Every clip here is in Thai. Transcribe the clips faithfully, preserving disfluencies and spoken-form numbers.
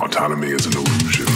Autonomy is an illusion.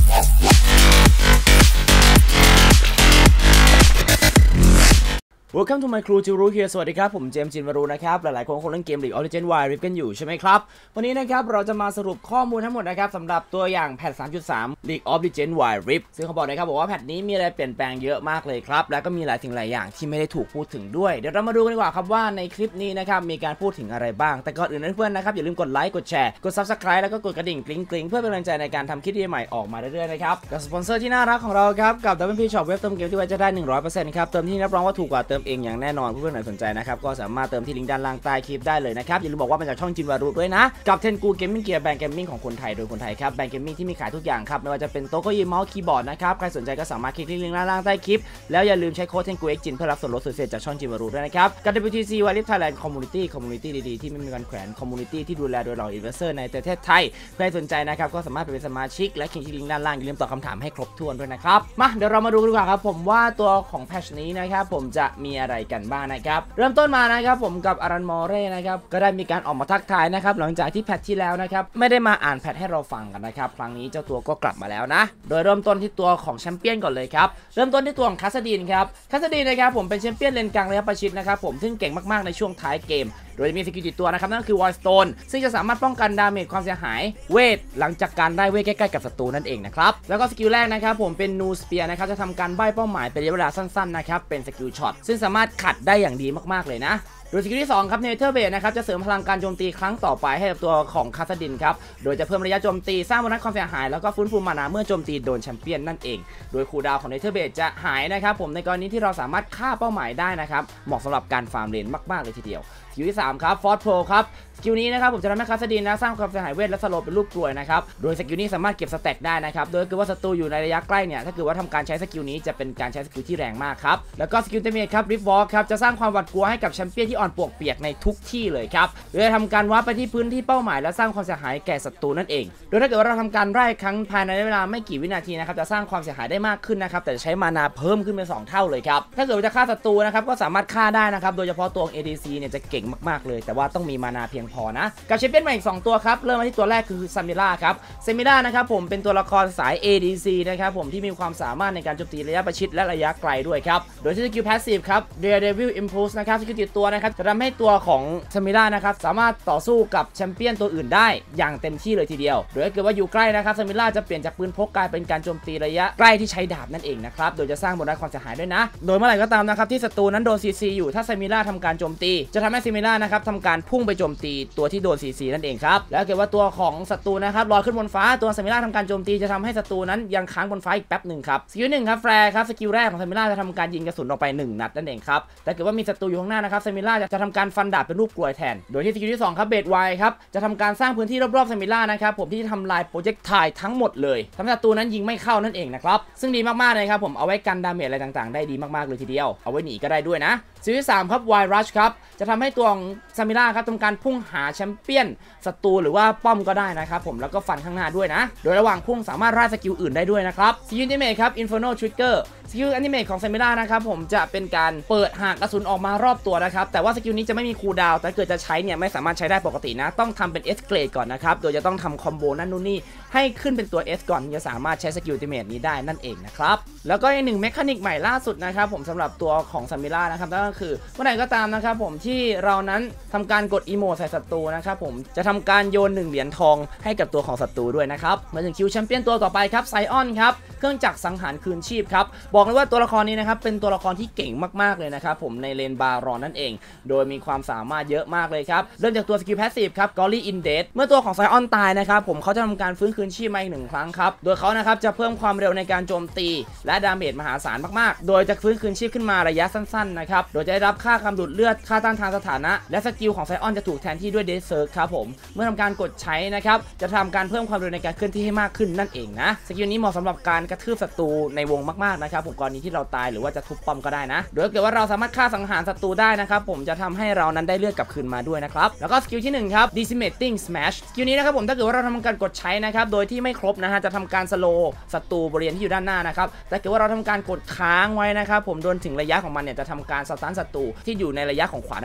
Welcome to my crew จิวรูเฮียสวัสดีครับผมเจมส์จินวารูนะครับหลายๆคนคงเล่นเกม League of Legends Wild Rift กันอยู่ใช่ไหมครับวันนี้นะครับเราจะมาสรุปข้อมูลทั้งหมดนะครับสำหรับตัวอย่างแพท สามจุดสาม League of Legends Wild Rift ซึ่งเขาบอกนะครับบอกว่าแพทนี้มีอะไรเปลี่ยนแปลงเยอะมากเลยครับแล้วก็มีหลายสิ่งหลายอย่างที่ไม่ได้ถูกพูดถึงด้วยเดี๋ยวเรามาดูกันดีกว่าครับว่าในคลิปนี้นะครับมีการพูดถึงอะไรบ้างแต่ก่อนอื่นเพื่อนๆนะครับอย่าลืมกดไลค์กดแชร์กด Subscribe แล้วก็กดกระดิ่งกริ๊งๆเพื่อเป็นกำลังใจในการทำคลิปใหม่ออกมาเรื่อยๆนะครับกับสปอนเซอร์ที่น่ารักของเราครับกับ ดับเบิลยู พี Shop เว็บเติมเกมที่ไว้จะได้ หนึ่งร้อยเปอร์เซ็นต์ ครับเติมที่รับรองว่าถูกกว่าเติมเองอย่างแน่นอนเพื่อนๆไหนสนใจนะครับก็สามารถเติมที่ลิงก์ด้านล่างใต้คลิปได้เลยนะครับอย่าลืมบอกว่ามาจากช่องจินวารุด้วยนะกับเทนกูเกมมิ่งเกียร์แบรนด์เกมมิ่งของคนไทยโดยคนไทยครับแบรนด์เกมมิ่งที่มีขายทุกอย่างครับไม่ว่าจะเป็นโต๊ะเก้าอี้เมาส์คีย์บอร์ดนะครับใครสนใจก็สามารถคลิกที่ลิงก์ด้านล่างใต้คลิปแล้วอย่าลืมใช้โค้ดเทนกูเอ็กจินเพื่อรับส่วนลดสุดพิเศษจากช่องจินวารุด้วยนะครับกับ ดับเบิลยู ที ซี Wild Rift Thailand Community Community ดีๆที่ไม่มีการแขวนคอมมูนิตี้ที่ดูแลโดยเหล่าอินเวสเตอร์ในประเทศไทยใครสนใจนะครับก็สามารถเป็นสมาชิกและคลิกที่ลิงก์ด้านล่างอย่าลืมตอบคำถามให้ครบถ้วนด้วยนะครับมาเดี๋ยวเรามาดูกันดีกว่าครับผมว่าตัวของแพทช์นี้นะครับผมจะมีอะไรกันบ้างนะครับเริ่มต้นมานะครับผมกับอารันมอเร่นะครับก็ได้มีการออกมาทักทายนะครับหลังจากที่แพทที่แล้วนะครับไม่ได้มาอ่านแพทให้เราฟังกันนะครับครั้งนี้เจ้าตัวก็กลับมาแล้วนะโดยเริ่มต้นที่ตัวของแชมเปี้ยนก่อนเลยครับเริ่มต้นที่ตัวของคาสดินครับคาสดินนะครับผมเป็นแชมเปี้ยนเลนกลางระยะประชิดนะครับผมซึ่งเก่งมากๆในช่วงท้ายเกมโดยจะมีสกิลติดตัวนะครับนั่นคือวอยสโตนซึ่งจะสามารถป้องกันดาเมจความเสียหายเวทหลังจากการได้เวทใกล้ๆกับศัตรูนั่นเองนะครับแล้วก็สกิลแรกนะครับผมเป็นนูสเปียร์นะครับจะทำการใบ้เป้าหมายเป็นระยะเวลาสั้นๆนะครับเป็นสกิลช็อตซึ่งสามารถขัดได้อย่างดีมากๆเลยนะโดยสกิลที่สองครับเนเธอร์เบดนะครับจะเสริมพลังการโจมตีครั้งต่อไปให้กับตัวของคาสดินครับโดยจะเพิ่มระยะโจมตีสร้างโบนัสความเสียหายแล้วก็ฟื้นฟูมานาเมื่อโจมตีโดนแชมเปี้ยนนั่นเองโดยคูลดาวน์ของเนเธอร์เบดจะหายนะครับผมในกรณีที่เราสามารถฆ่าเป้าหมายได้นะครับเหมาะสำหรับการฟาร์มเลนมากๆเลยทีเดียวสกิลที่สามครับฟอร์สโพครับสกิลนี้นะครับผมจะทำให้คาสดินนะสร้างความเสียหายเวทและสโลว์เป็นรูปกลวยนะครับโดยสกิลนี้สามารถเก็บสแต็กได้นะครับโดยคือว่าศัตรูอยู่ในระยะใกล้เนี่ยถ้าเกิดว่าทำการใช้สกิลนี้จะเป็นการใช้สกิลที่แรงมากครับแล้วก็สกิลเตเมทครับริฟวอล์กครับจะสร้างความหวาดกลัวให้กับแชมเปี้ยนที่อ่อนปวกเปียกในทุกที่เลยครับโดยจะทำการวาร์ปไปที่พื้นที่เป้าหมายและสร้างความเสียหายแก่ศัตรูนั่นเองโดยถ้าเกิดว่าเราทำการไล่ครั้งภายในเวลาไม่กี่วินาทีนะครับจะสร้างความเสียหายได้มากขึ้นนะครับแต่จะใช้มานาเพิ่มขึ้นเป็นสองเท่าเลยครับถ้าเกิดว่าจะฆ่าศัตรูนะครับก็สามารถฆ่าได้นะครับโดยเฉพาะตัว เอ ดี ซี เนี่ยจะเก่งมากๆเลยแต่ว่าต้องมีมานาเพียงพอนะกับแชมเปี้ยนใหม่อีกสองตัวครับเริ่มมาที่ตัวแรกคือซามิล่าครับซามิล่านะครับผมเป็นตัวละครสาย เอ ดี ซี นะครับผมที่มีความสามารถในการโจมตีระยะประชิดและระยะไกลด้วยครับโดยที่สกิลแพสซีฟครับ Daredevil Impulse นะครับสกิลติดตัวนะครับจะทำให้ตัวของซามิล่านะครับสามารถต่อสู้กับแชมเปี้ยนตัวอื่นได้อย่างเต็มที่เลยทีเดียวโดยถ้าเกิดว่าอยู่ใกล้นะครับซามิล่าจะเปลี่ยนจากปืนพกกลายเป็นการโจมตีระยะใกล้ที่ใช้ดาบนั่นเองนะครับโดยจะสร้างโบนัสความเสียหายด้วยนะโดยเมื่อไหร่ก็ตามนะครับที่ศัตรูนั้นโดน ซี ซี อยู่ถ้าซามิล่าทำการโจมตีจะทำให้ซามิล่านะครับทำการพุ่งไปโจมตีตัวที่โดน ซี ซี นั่นเองครับแล้วเกิดว่าตัวของศัตรูนะครับลอยขึ้นบนฟ้าตัวซามิล่าทำการโจมตีจะทำให้ศัตรูนั้นยังค้างบนฟ้าอีกแป๊บหนึ่งครับสกิลหนึ่งครับแฟร์ครับสกิลแรกของซามิล่าจะทำการยิงกระสุนออกไปหนึ่งนัดนั่นเองครับแต่เกิดว่ามีศัตรูอยู่ข้างหน้านะครับซามิล่าจะทำการฟันดาบเป็นรูปกลวยแทนโดยที่สกิลที่สองครับเบดไวครับจะทำการสร้างพื้นที่รอบๆซามิล่านะครับผมที่ทำลายโปรเจกต์ไทล์ทั้งหมดเลยทำให้ศัตรูนั้นยิงไม่เข้านั่นเองนะครับซึ่งดีมากๆเลยครับผมเอาไว้กันดาเมจอะไรต่างๆได้ดีมากๆเลยทีเดียวเอาไว้หนีก็ได้ด้วยนะสกิลที่สามครับไวรัชครับจะทำให้ตัวของซามิล่าครับทำการพุ่งหาแชมเปี้ยนศัตรูหรือว่าป้อมก็ได้นะครับผมแล้วก็ฟันข้างหน้าด้วยนะโดยระหว่างพุ่งสามารถราดสกิลอื่นได้ด้วยนะครับสกิลอันติเมทครับ Inferno Trigger สกิลอันติเมทของซามิล่านะครับผมจะเป็นการเปิดหากกระสุนออกมารอบตัวนะครับแต่ว่าสกิลนี้จะไม่มีคูลดาวน์แต่เกิดจะใช้เนี่ยไม่สามารถใช้ได้ปกตินะต้องทำเป็น S เกรดก่อนนะครับโดยจะต้องทำคอมโบนั่นนู่นนี่ให้ขึ้นเป็นตัว S ก่อนจะสามารถใช้สกิลอัลติเมทนี้ได้นั่นเองนะครับแล้วก็อีกหนึ่งเมคานิกใหม่ล่าสุดนะครับผมสำหรับตัวของซามิล่านะครับนั่นก็คือเมื่อไหร่ก็ตามนะครับผมที่เรานั้นทำการกดอีโมใส่ศัตรูนะครับผมจะทำการโยนหนึ่งเหรียญทองให้กับตัวของศัตรูด้วยนะครับมาถึงคิวแชมเปี้ยนตัวต่อไปครับไซออนครับเครื่องจักรสังหารคืนชีพครับบอกเลยว่าตัวละครนี้นะครับเป็นตัวละครที่เก่งมากๆเลยนะครับผมในเลนบารอนนั่นเองโดยมีความสามารถเยอะมากเลยครับเริ่มจากตัวสกิลแพสซีฟครับกอรี่อินเดดเมื่อตัวของไซออนตายนะครับผมเขาจะทำการฟื้นคืนชีพมาอีกหนึ่งครั้งครับโดยเขานะครับจะเพิ่มความเร็วในการโจมตีและดาเมจมหาศาลมากๆโดยจะฟื้นคืนชีพขึ้นมาระยะสั้นๆนะครับโดยจะได้รับค่ากำดูดเลือดค่าต้านทานสถานะและสกิลของไซออนจะถูกแทนที่ด้วยเดซเซิร์กครับผมเมื่อทำการกดใช้นะครับจะทำการเพิ่มความเร็วในการเคลื่อนที่ให้มากขึ้นนั่นเองนะสกิลนี้เหมาะสำหรับการกระทืบศัตรูในวงมากๆนะครับผมกรณีที่เราตายหรือว่าจะทุบป้อมก็ได้นะโดยเกิดว่าเราสามารถฆ่าสังหารศัตรูได้นะครับผมจะทำให้เรานั้นได้เลือดกลับคืนมาด้วยนะครับแล้วก็สกิลที่หนึ่งครับ Decimating Smash สกิลนี้นะครับผมถ้าเกิดว่าเราทำการกดใช้นะครับโดยที่ไม่ครบนะฮะจะทำการสโลว์ศัตรูบริเวณที่อยู่ด้านหน้านะครับแต่เกิดว่าเราทำการกดค้างไว้นะครับผมโดนถึงระยะของมันเนี่ยจะทำการสตันศัตรูที่อยู่ในระยะของขวานั่นเองครับ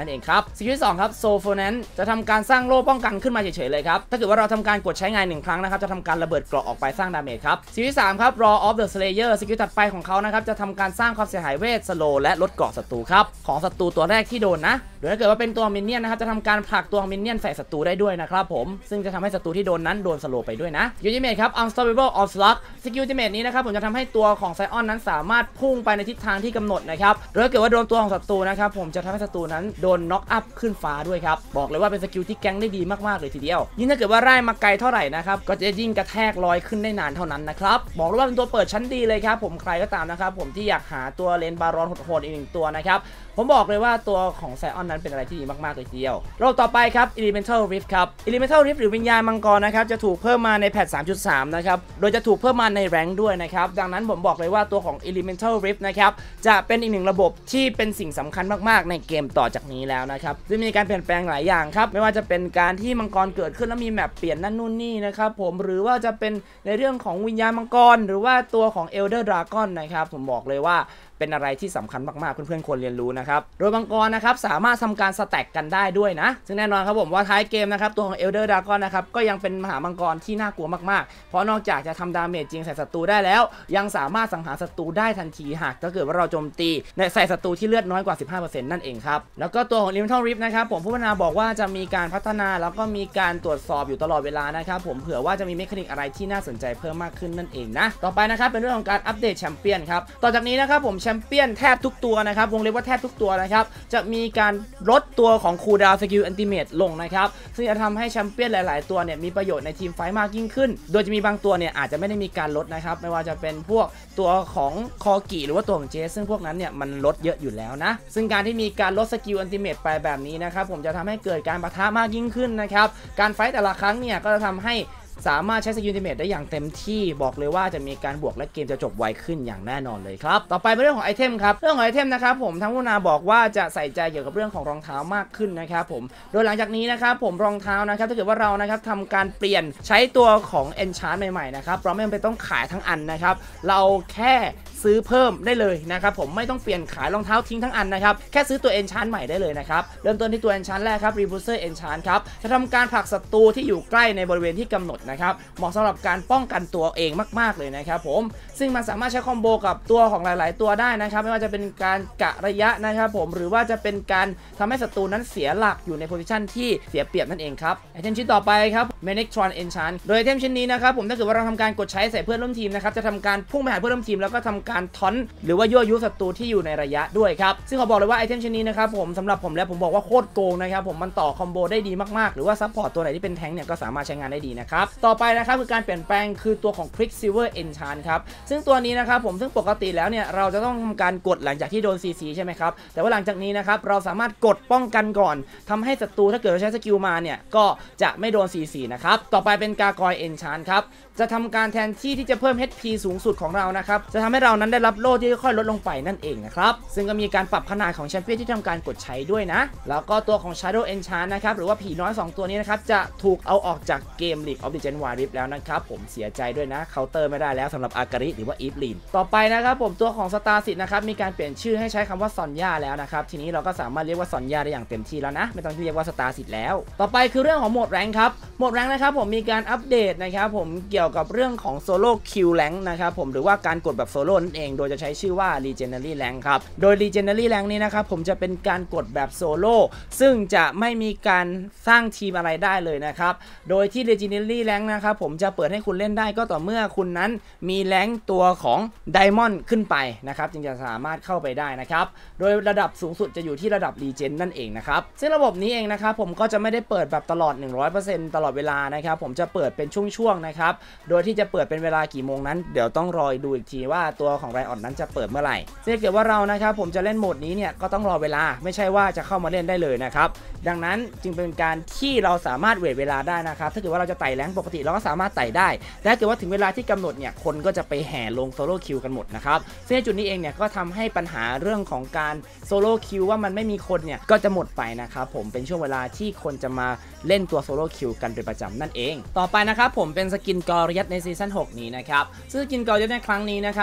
สกิลที่สองครับโซโฟแนนจะทำการสร้างโล่ป้องกันขึ้นมาเฉยๆเลยครับถ้าเกิดว่าเราทำการกดใช้งานหนึ่งครั้งนะครับจะทำการระเบิดเกราะออกไปสร้างดาเมจครับสกิลที่สามครับ Raw of the Slayer สกิลถัดไปของเขานะครับจะทำการสร้างความเสียหายเวทสโลและลดเกราะศัตรูครับของศัตรูตัวแรกที่โดนนะโดยถ้าเกิดว่าเป็นตัวมินเนี่ยนนะครับจะทำการผลักตัวมินเนี่ยนใส่ศัตรูได้ด้วยนะครับผมซึ่งจะทำให้ศัตรูที่โดนนั้นโดนสโลไปด้วยนะยูนิเมทครับ Unstoppable Onslaught สกิลยูนิเมทนี้นะครับผมจะทำให้ตัวของไซออนนั้นสามารถพุ่งไปในทิศทางที่กำหนดนะครับโดยถ้าเกิดว่าโดนตัวของศัตรูนะครับผมจะทำให้ศัตรูนั้นโดนน็อกอัพขึ้นฟ้าด้วยครับบอกเลยว่าเป็นสกิลที่แก๊งได้ดีมากๆเลยทีเดียวยิ่งถ้าเกิดว่าไล่มาไกลเท่าไหร่นะครับก็จะยิ่งกระแทกลอยขึ้นได้นานเท่านั้นนะครับบอกเลยว่าเป็นตัวเปิดชั้นดีเลยครับผมใครก็ตามนะครับผมที่อยากหาตัวเลนบารอนโหดๆอีกหนึ่งตัวนะครับผมบอกเลยว่าตัวของไซออนนั้นเป็นอะไรที่ดีมากๆเลยทีเดียวรอบต่อไปครับ Elemental Rift ครับ Elemental Rift หรือวิญญาณมังกรนะครับจะถูกเพิ่มมาในแพท สามจุดสาม นะครับโดยจะถูกเพิ่มมาในแรงค์ด้วยนะครับดังนั้นผมบอกเลยว่าตัวของ Elemental Rift นะครับจะเป็นอีกหนึ่งระบบที่เป็นสิ่งสำคัญมากๆในเกมต่อจากนี้แล้วนะครับซึ่งมีการเปลี่ยนแปลงหลายอย่างครับไม่ว่าจะเป็นการที่มังกรเกิดขึ้นแล้วมีแมปเปลี่ยนนั่นนู่นนี่นะครับผมหรือว่าจะเป็นในเรื่องของวิญญาณมังกรหรือว่าตัวของ Elder Dragon นะครับผมบอกเลยว่าเป็นอะไรที่สำคัญมากๆเพื่อนๆควรเรียนรู้นะครับโดยมังกรนะครับสามารถทำการสแต็กกันได้ด้วยนะซึ่งแน่นอนครับผมว่าท้ายเกมนะครับตัวของ Elder Dragon นะครับก็ยังเป็นมหามังกรที่น่ากลัวมากๆเพราะนอกจากจะทำดาเมจจริงใส่ศัตรูได้แล้วยังสามารถสังหารศัตรูได้ทันทีหากถ้าเกิดว่าเราโจมตีในใส่ศัตรูที่เลือดน้อยกว่า สิบห้าเปอร์เซ็นต์ นั่นเองครับแล้วก็ตัวของ Elemental Rift นะครับผมผู้พัฒนาบอกว่าจะมีการพัฒนาแล้วก็มีการตรวจสอบอยู่ตลอดเวลานะครับผมเผื่อว่าจะมีเมคานิกอะไรที่น่าสนใจเพิ่มมากขึ้นนั่นเองนะต่อไปนะครับเป็นเรื่องของการอัปเดตแชมเปี้ยนครับต่อจากนี้นะครับผมแชมเปี้ยนแทบทุกตัวนะครับวงเล็บว่าแทบทุกตัวนะครับจะมีการลดตัวของคูลดาวน์สกิลอันติเมตลงนะครับซึ่งจะทำให้แชมเปี้ยนหลายๆตัวเนี่ยมีประโยชน์ในทีมไฟท์มากยิ่งขึ้นโดยจะมีบางตัวเนี่ยอาจจะไม่ได้มีการลดนะครับไม่ว่าจะเป็นพวกตัวของคอกิหรือว่าตัวของเจสซึ่งพวกนั้นเนี่ยมันลดเยอะอยู่แล้วนะซึ่งการที่มีการลดสกิลอันติเมตไปแบบนี้นะครับผมจะทำให้เกิดการปะทะมากยิ่งขึ้นนะครับการไฟท์แต่ละครั้งเนี่ยก็จะทำให้สามารถใช้สกิลอัลติเมทได้อย่างเต็มที่บอกเลยว่าจะมีการบวกและเกมจะจบไวขึ้นอย่างแน่นอนเลยครับต่อไปเป็นเรื่องของไอเทมครับเรื่องของไอเทมนะครับผมทั้งผู้นาบอกว่าจะใส่ใจเกี่ยวกับเรื่องของรองเท้ามากขึ้นนะครับผมโดยหลังจากนี้นะครับผมรองเท้านะครับถ้าเกิดว่าเรานะครับทำการเปลี่ยนใช้ตัวของ Enchant ใหม่ๆนะครับเราไม่จำเป็นต้องขายทั้งอันนะครับเราแค่ซื้อเพิ่มได้เลยนะครับผมไม่ต้องเปลี่ยนขายรองเท้าทิ้งทั้งอันนะครับแค่ซื้อตัว Enchant ใหม่ได้เลยนะครับเริ่มต้นที่ตัว Enchant แรกครับ Repulsor Enchant ครับจะทำการผลักศัตรูที่อยู่ใกล้ในบริเวณที่กำหนดนะครับเหมาะสำหรับการป้องกันตัวเองมากๆเลยนะครับผมซึ่งมันสามารถใช้คอมโบกับตัวของหลายๆตัวได้นะครับไม่ว่าจะเป็นการกะระยะนะครับผมหรือว่าจะเป็นการทำให้ศัตรูนั้นเสียหลักอยู่ในโพซิชันที่เสียเปรียบนั่นเองครับไอเทมชิ้นต่อไปครับ Manectron Enchant โดยไอเทมชิ้นนี้นะครับผมถ้าเกิดว่าเราทำการกดใช้ใส่เพื่อนร่วมทีมนะครับจะทำการพุ่งไปหาเพื่อนร่วมทีมแล้วก็ทำการทอนหรือว่ายั่วยุศัตรูที่อยู่ในระยะด้วยครับซึ่งเขาบอกเลยว่าไอเทมชิ้นนี้นะครับผมสำหรับผมแล้วผมบอกว่าโคตรโกงนะครับผมมันต่อคอมโบได้ดีมากๆหรือว่าซัพพอร์ตตัวไหนที่เป็นแทงค์เนี่ยก็สามารถใช้งานได้ดีนะครับต่อไปนะครับคือการเปลี่ยนแปลงคือตัวของ Quicksilver Enchant ครับซึ่งตัวนี้นะครับผมซึ่งปกติแล้วเนี่ยเราจะต้องทำการกดหลังจากที่โดน ซี ซี ใช่ไหมครับแต่ว่าหลังจากนี้นะครับเราสามารถกดป้องกันก่อนทำให้ศัตรูถ้าเกิดเราใช้สกิลมาเนี่ยก็จะไม่โดน ซี ซี นะครับต่อไปเป็น Gargoyle Enchant ครับจะทำการแทนที่ที่จะเพิ่ม เอช พี สูงสุดของเรานะครับจะทำให้เรานั้นได้รับโล่ที่ค่อยๆลดลงไปนั่นเองนะครับซึ่งก็มีการปรับขนาดของแชมเปี้ยนที่ทำการกดใช้ด้วยนะแล้วก็ตัวของ Shadow Enchant นะครับหรือว่าผีน้อยสองตัวนี้นะครับจะถูกเอาออกจากเกม League of Legends Wild Rift แล้วนะครับผมเสียใจด้วยนะเคาน์เตอร์ไม่ได้แล้วสำหรับอาการิหรือว่าอีฟลีนต่อไปนะครับผมตัวของสตาร์สิทธิ์นะครับมีการเปลี่ยนชื่อให้ใช้คำว่าซอนย่าแล้วนะครับทีนี้เราก็สามารถเรียกว่าซอนย่าได้อย่างเต็มที่แล้วนะไม่ต้องเรียกว่าสตาร์สิทธิ์แล้วต่อไปคือเรื่องของโหมดแรงครับโหมดแรงนะครับผมมีการอัปเดตนะครับผมเกี่ยวกับเรื่องของโซโล่คิวแรงนะครับผมหรือว่าการกดแบบโซโล่นั่นเองโดยจะใช้ชื่อว่า Legendary Rank ครับโดย Legendary Rank นี้นะครับผมจะเป็นการกดแบบโซโล่ซึ่งจะไม่มีการสร้างทีมอะไรได้เลยนะครับโดยที่ Legendary Rank นะครับผมจะเปิดให้คุณเล่นได้ก็ต่อเมื่อคุณนั้นมีแรงตัวของ Diamond ขึ้นไปนะครับจึงจะสามารถเข้าไปได้นะครับโดยระดับสูงสุดจะอยู่ที่ระดับ Legend นั่นเองนะครับซึ่งระบบนี้เองนะครับผมก็จะไม่ได้เปิดแบบตลอด หนึ่งร้อยเปอร์เซ็นต์ ตลอดเวลานะครับผมจะเปิดเป็นช่วงๆนะครับโดยที่จะเปิดเป็นเวลากี่โมงนั้นเดี๋ยวต้องรอดูอีกทีว่าตัวของไรออนนั้นจะเปิดเมื่อไหร่ซึ่งถ้าเกิดว่าเรานะครับผมจะเล่นโหมดนี้เนี่ยก็ต้องรอเวลาไม่ใช่ว่าจะเข้ามาเล่นได้เลยนะครับดังนั้นจึงเป็นการที่เราสามารถเวทเวลาได้นะครับถ้าเกิดว่าเราจะไต่แรงปกติเราก็สามารถไต่ได้แต่ถ้าเกิดว่าถึงเวลาที่กำหนดเนี่ยคนก็จะไปแห่ลงโซโล่คิวกันหมดนะครับซึ่งในจุดนี้เองเนี่ยก็ทำให้ปัญหาเรื่องของการโซโล่คิวว่ามันไม่มีคนเนี่ยก็จะหมดไปนะครับผมเป็นช่วงเวลาที่คนจะมาเล่นตัวโซโล่คิวกันเป็นประจำนั่นเองต่อไปนะครับผมเป็นสกินกอริยัตในซีซั่นหกนี้นะครับซึ่งสกินกอริยัตในครั้งนี้นะครับผมก็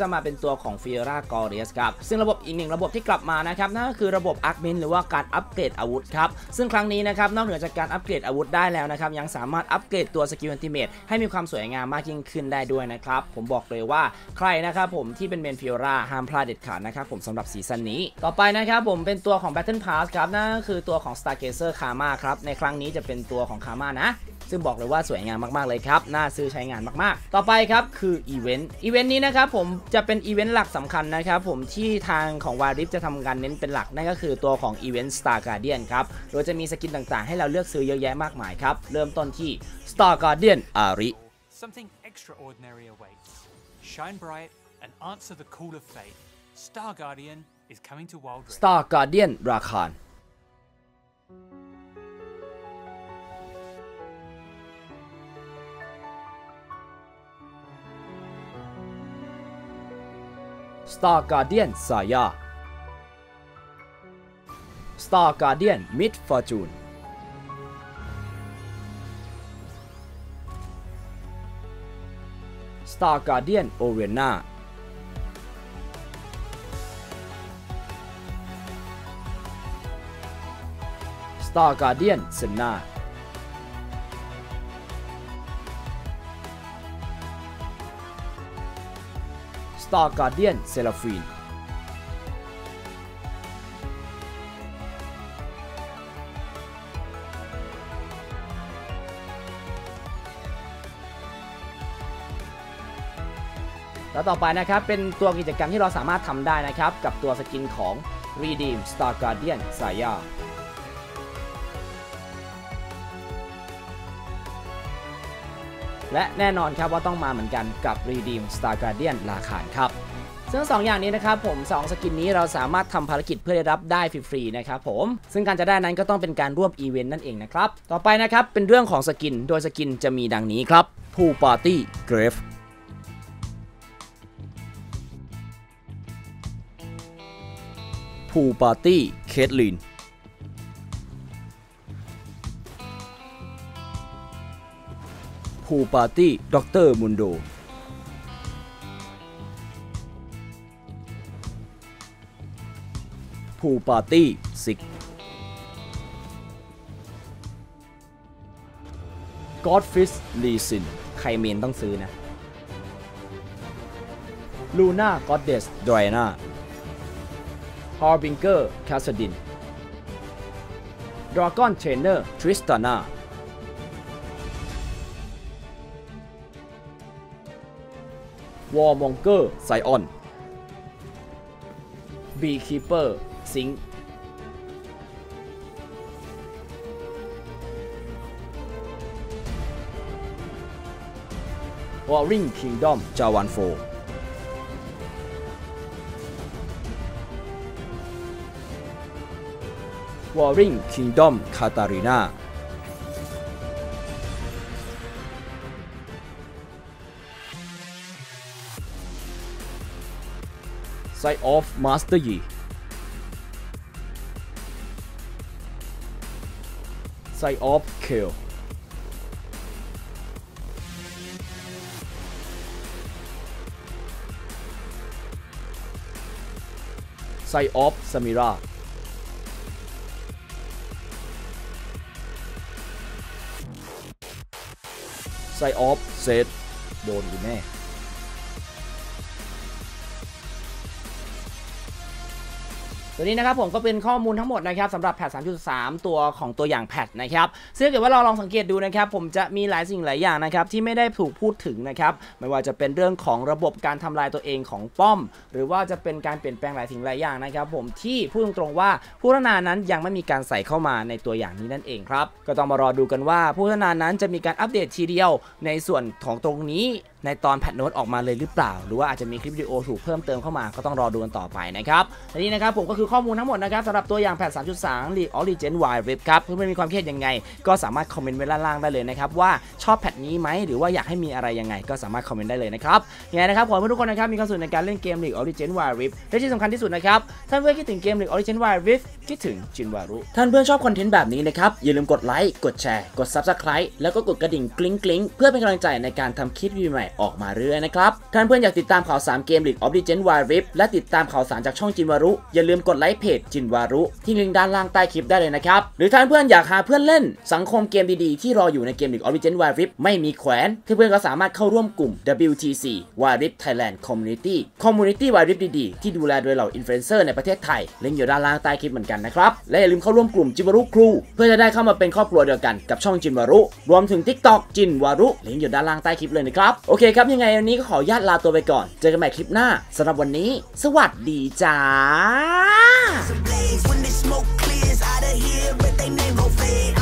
จะมาเป็นตัวของ Fiora Glorious ครับซึ่งระบบอีกหนึ่งระบบที่กลับมานะครับนั่นก็คือระบบ Augment หรือว่าการอัปเกรดอาวุธครับซึ่งครั้งนี้นะครับนอกเหนือจากการอัปเกรดอาวุธได้แล้วนะครับยังสามารถอัปเกรดตัวสกิลอัลติเมทให้มีความสวยงามมากยิ่งขึ้นได้ด้วยนะครับผมบอกเลยว่าใครนะครับผมที่เป็นเมน Fiora ห้ามพลาดเด็ดขาดนะครับผมสำหรับซีซั่นนี้ต่อไปนะครับผมเป็นตัวของ Battle Pass ครับนั่นก็คือตัวของ Stargazer Karma ครับในครั้งนี้จะเป็นตัวของ Karma นะซึ่งบอกเลยว่าสวยงามมากๆเลยครับน่าซื้อใช้งานมากๆต่อไปครับคืออีเวนต์อีเวนต์นี้นะครับผมจะเป็นอีเวนต์หลักสำคัญนะครับผมที่ทางของ Wild Rift จะทำการเน้นเป็นหลักนั่นก็คือตัวของอีเวนต์ Star Guardian ครับโดยจะมีสกินต่างๆให้เราเลือกซื้อเยอะแยะมากมายครับเริ่มต้นที่ Star Guardian อาริ Something extraordinary awaits. Shine bright and answer the call of fate. Star Guardian is coming to Wild Rift. Star Guardian ราคานStar Guardian ซายา Star Guardian Mid Fortune Star Guardian Oriana Star Guardian Senna Star Guardian Seraphine แล้วต่อไปนะครับเป็นตัวกิจกรรมที่เราสามารถทำได้นะครับกับตัวสกินของ Redeem Star Guardian Saya และแน่นอนครับว่าต้องมาเหมือนกันกับ Redeem Star Guardian ราคานครับซึ่งสองอย่างนี้นะครับผมสองสกินนี้เราสามารถทำภารกิจเพื่อได้รับได้ฟรีๆนะครับผมซึ่งการจะได้นั้นก็ต้องเป็นการร่วมอีเวนต์นั่นเองนะครับต่อไปนะครับเป็นเรื่องของสกินโดยสกินจะมีดังนี้ครับ Pool Party Grave Pool Party Caitlyn Pool Party ด็อกเตอร์ มุนโดPool Party ซิก Godfish ลีซินใครเมนต้องซื้อนะ Luna Goddess Diana Harbinger Kassadin Dragon Trainer Tristana Warmonger Sion Beekeeper Sing Warring Kingdom Jawanfo Warring Kingdom Katarina Side of Master Yi Side of Kill Side of Samira Side of Set โดนกูแน่ตัวนี้นะครับผมก็เป็นข้อมูลทั้งหมดนะครับสำหรับแพท สามจุดสาม ตัวของตัวอย่างแพทนะครับซึ่งเกิดว่าเราลองสังเกตดูนะครับผมจะมีหลายสิ่งหลายอย่างนะครับที่ไม่ได้ถูกพูดถึงนะครับไม่ว่าจะเป็นเรื่องของระบบการทำลายตัวเองของป้อมหรือว่าจะเป็นการเปลี่ยนแปลงหลายสิ่งหลายอย่างนะครับผมที่พูดตรงๆว่าผู้พัฒนานั้นยังไม่มีการใส่เข้ามาในตัวอย่างนี้นั่นเองครับก็ต้องมารอดูกันว่าผู้พัฒนานั้นจะมีการอัปเดตทีเดียวในส่วนของตรงนี้ในตอนแพทโน้ตออกมาเลยหรือเปล่าหรือว่าอาจจะมีคลิปวิดีโอถูกเพิ่มเติมเข้ามาก็ต้องรอดูกันต่อไปนะครับและนี่นะครับผมก็คือข้อมูลทั้งหมดนะครับสำหรับตัวอย่างแพท สามจุดสาม League of Legends Wild Rift ครับเพื่อนๆมีความคิดยังไงก็สามารถคอมเมนต์ไว้ด้านล่างได้เลยนะครับว่าชอบแพทนี้ไหมหรือว่าอยากให้มีอะไรยังไงก็สามารถคอมเมนต์ได้เลยนะครับยังไงนะครับขอให้ทุกคนนะครับมีความสุขในการเล่นเกม League of Legends Wild Rift และที่สำคัญที่สุดนะครับท่านเพื่อนคิดถึงเกม League of Legends Wild Rift คิดถึงจินวารุท่านเพื่อนชอบคอนเทนต์แบบนี้นะครับอย่าลืมกดไลค์กดแชร์กด Subscribe แล้วก็กดกระดิ่งกริ๊งๆเพื่อเป็นกำลังใจในการทำคลิปใหม่ออกมาเรื่อยๆนะครับท่านเพื่อนอยากติดตามข่าวสารเกม League of Legends Wild Rift และติดตามข่าวสารจากช่องจินวารุอย่าลืมกดไลค์เพจจินวารุที่ลิงก์ด้านล่างใต้คลิปได้เลยนะครับหรือท่านเพื่อนอยากหาเพื่อนเล่นสังคมเกมดีๆที่รออยู่ในเกม League of Legends Wild Rift ไม่มีแขวนเพื่อนๆก็สามารถเข้าร่วมกลุ่ม ดับเบิลยู ที ซี Wild Rift Thailand Community Community Wild Rift ดีๆที่ดูแลโดยเหล่าอินฟลูเอนเซอร์ในประเทศไทยลิงก์อยู่ด้านล่างใต้คลิปเหมือนกันนะครับและอย่าลืมเข้าร่วมกลุ่มจินวารุครูเพื่อจะได้เข้ามาเป็นครอบครัวเดียวกันกับช่องจินวารุรวมถึง TikTok จินวารุลิงก์อยู่ด้านล่างใต้คลิปเลยนะครับโอเคครับยังไงวันนี้ก็ขออนุญาตลาตัวไปก่อนเจอกันใหม่คลิปหน้าสำหรับวันนี้สวัสดีจ้าSome days when the smoke clears out of here, but they name gon' fade.